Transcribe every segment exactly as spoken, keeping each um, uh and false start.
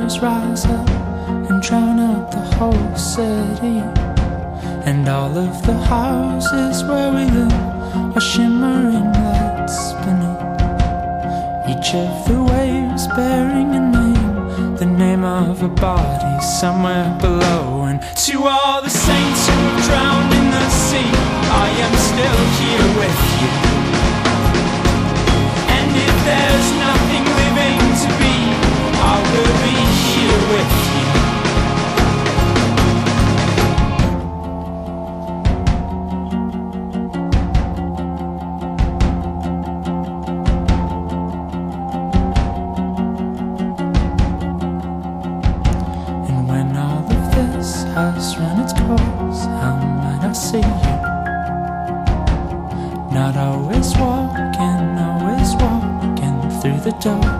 flames rise up and drown out the whole city. And all of the houses where we live are shimmering lights beneath. Each of the waves bearing a name, the name of a body somewhere below. And to all the saints who drowned in the sea, I am still here with you. And if there's nothing living to be, I will be here with you. Has run its course, how might I see you? Not always walking, always walking through the door.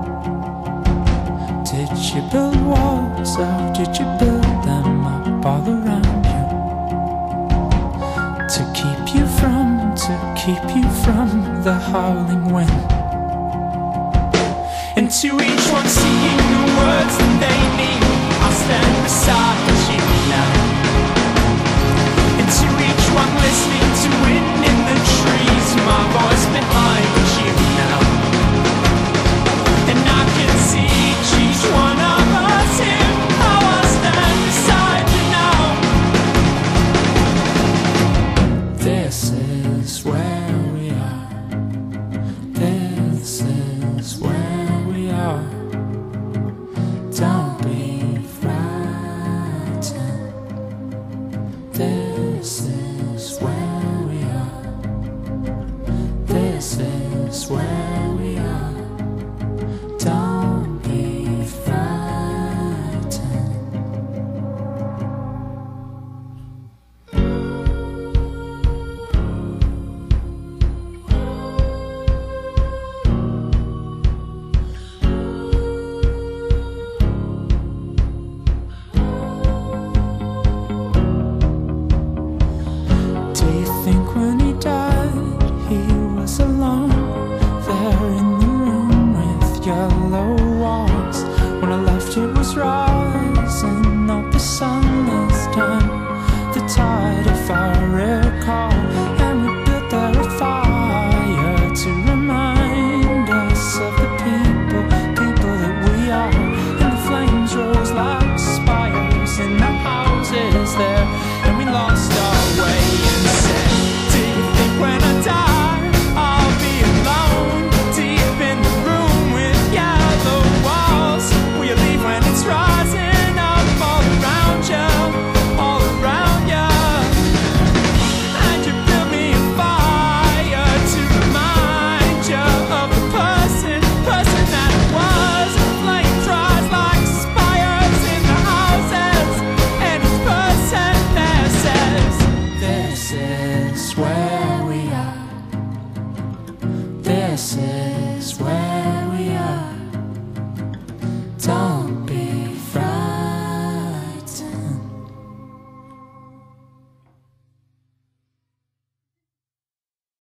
Did you build walls, or did you build them up all around you? To keep you from, to keep you from the howling wind. And to each one seeing the words that they need, I'll stand beside you now. And to each one listening to wind in the trees, my voice behind you now. And I can see each one of us here, how I stand beside you now. This is where we are. This is where we are. Don't be frightened. This is where we are. This is where we are. Don't be frightened. When he died, he was alone, there in the room with yellow walls. When I left, it was rising up the sun this time, the tide if I recall. And we built there a fire to remind us of the people, people that we are. And the flames rose like spires in the houses there, and we lost our way and said, when I die, I'll be alone, deep in the room with yellow walls. Will you leave when it's rising up all around you, all around you? And you build me a fire to remind you of the person, person that I was. Flames rise like spires in the houses, and each person there says, this is where this is where